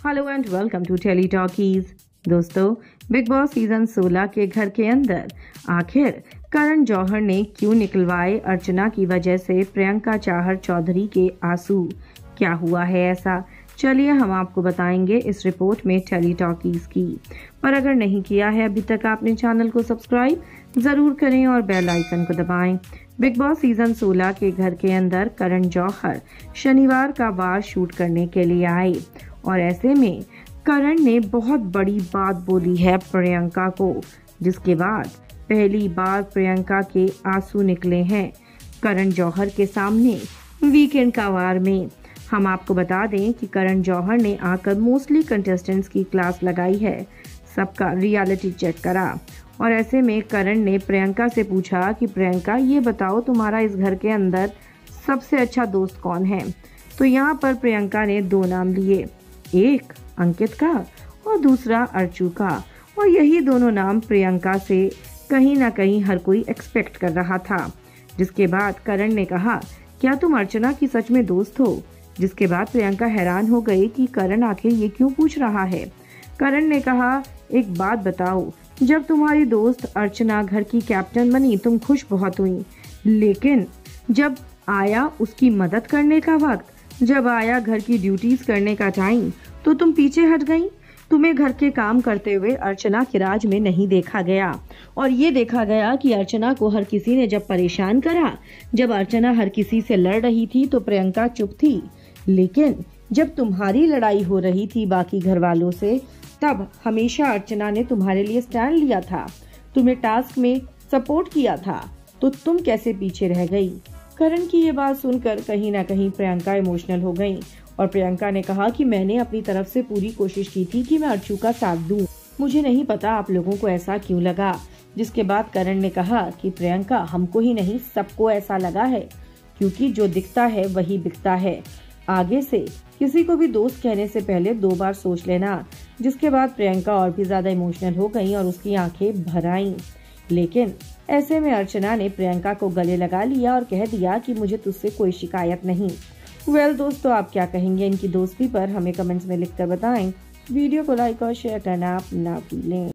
Hello and welcome to Tele Talkies. दोस्तों, Bigg Boss season 16 के घर के अंदर आखिर करण जौहर ने क्यों निकलवाए अर्चना की वजह से प्रियंका चाहर चौधरी के आंसू? क्या हुआ है ऐसा? चलिए हम आपको बताएंगे इस रिपोर्ट में टेली टॉकीज की। पर अगर नहीं किया है अभी तक आपने चैनल को सब्सक्राइब जरूर करें और बेल आइकन को दबाएं। बिग बॉस सीजन 16 के घर के अंदर करण जौहर शनिवार का वार शूट करने के लिए आए और ऐसे में करण ने बहुत बड़ी बात बोली है प्रियंका को, जिसके बाद पहली बार प्रियंका के आंसू निकले हैं करण जौहर के सामने वीकेंड का वार में। हम आपको बता दें कि करण जौहर ने आकर मोस्टली कंटेस्टेंट्स की क्लास लगाई है, सबका रियलिटी चेक करा और ऐसे में करण ने प्रियंका से पूछा कि प्रियंका ये बताओ तुम्हारा इस घर के अंदर सबसे अच्छा दोस्त कौन है? तो यहाँ पर प्रियंका ने दो नाम लिए, एक अंकित का और दूसरा अर्चू का, और यही दोनों नाम प्रियंका से कहीं ना कहीं हर कोई एक्सपेक्ट कर रहा था। जिसके बाद करण ने कहा क्या तुम अर्चना की सच में दोस्त हो? जिसके बाद प्रियंका हैरान हो गई कि करण आखिर ये क्यों पूछ रहा है। करण ने कहा एक बात बताओ, जब तुम्हारी दोस्त अर्चना घर की कैप्टन बनी तुम खुश बहुत हुई, लेकिन जब आया उसकी मदद करने का वक्त, जब आया घर की ड्यूटीज करने का टाइम, तो तुम पीछे हट गई। तुम्हें घर के काम करते हुए अर्चना के राज में नहीं देखा गया और ये देखा गया कि अर्चना को हर किसी ने जब परेशान करा, जब अर्चना हर किसी से लड़ रही थी तो प्रियंका चुप थी, लेकिन जब तुम्हारी लड़ाई हो रही थी बाकी घर वालों से तब हमेशा अर्चना ने तुम्हारे लिए स्टैंड लिया था, तुम्हें टास्क में सपोर्ट किया था, तो तुम कैसे पीछे रह गई? करण की ये बात सुनकर कहीं ना कहीं प्रियंका इमोशनल हो गई और प्रियंका ने कहा कि मैंने अपनी तरफ से पूरी कोशिश की थी कि मैं अर्चू का साथ दूं, मुझे नहीं पता आप लोगों को ऐसा क्यों लगा। जिसके बाद करण ने कहा कि प्रियंका हमको ही नहीं सबको ऐसा लगा है, क्योंकि जो दिखता है वही बिकता है। आगे से किसी को भी दोस्त कहने से पहले 2 बार सोच लेना। जिसके बाद प्रियंका और भी ज्यादा इमोशनल हो गई और उसकी आंखें भर आईं। लेकिन ऐसे में अर्चना ने प्रियंका को गले लगा लिया और कह दिया कि मुझे तुझसे कोई शिकायत नहीं। दोस्तों, आप क्या कहेंगे इनकी दोस्ती पर? हमें कमेंट्स में लिखकर बताएं। वीडियो को लाइक और शेयर करना आप ना भूलें।